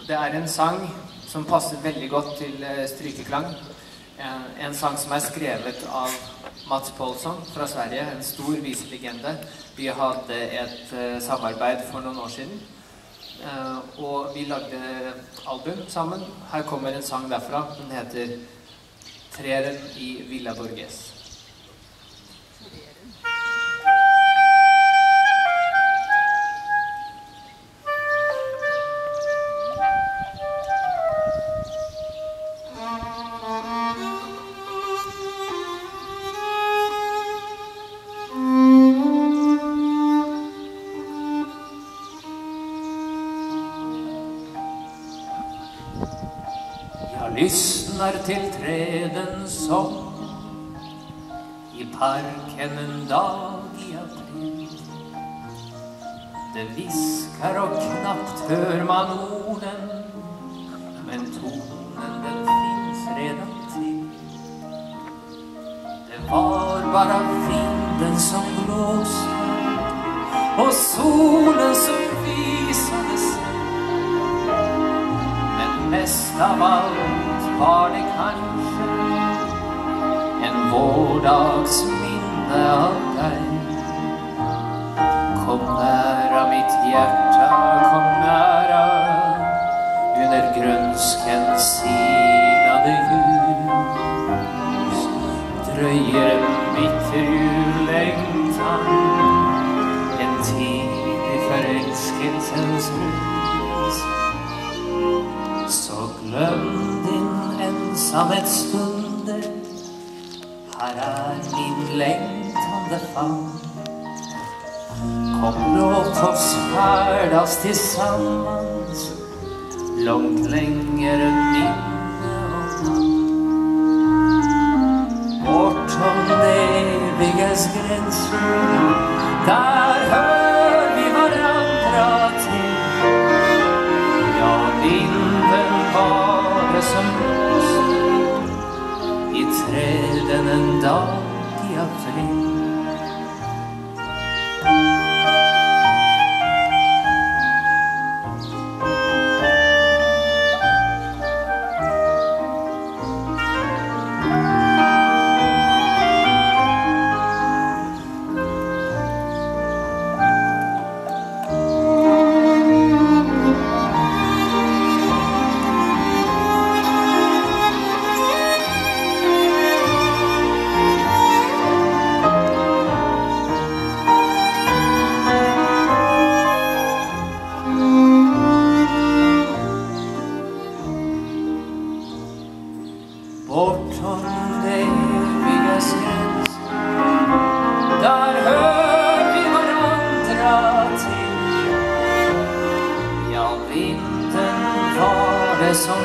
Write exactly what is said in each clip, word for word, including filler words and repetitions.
Det är en sång som passar väldigt gott till strykeklang. En, en sång som är skrivet av Mats Paulsson från Sverige, en stor vislegende. Vi hade ett uh, samarbete för några år sedan. Uh, och vi lagde album sammen. Här kommer en sång därifrån. Den heter Träden i Villa Borges. Lyssnar till träden som i parken en dag i april. Det viskar och knappt hör man orden, men tonen den finns redan till. Det var bara vinden som blåste och solen som visade sig. Men mest av allt var det kanske en vårdags minne av dig. Kom nära mitt hjärta, kom nära under grönskens silade ljus. Dröjer en bitter jullängtan, en tidig förälskelsens brus. Så glöm din ensamhetsstunder, här är min längtande famn. Kom, låt oss färdas tillsammans, långt längre minne och namn. Bortom det evigas gränser, där hör vi varandra till. Ja, vinden var det som blåste i träden en dag i april. Bortom det evigas gräns, där hör vi varandra till. Ja, vinden var det som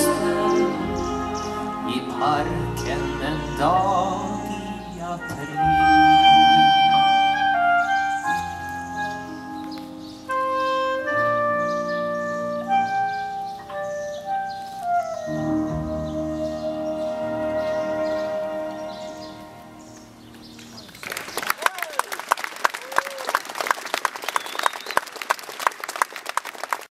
blåste i parken en dag i april.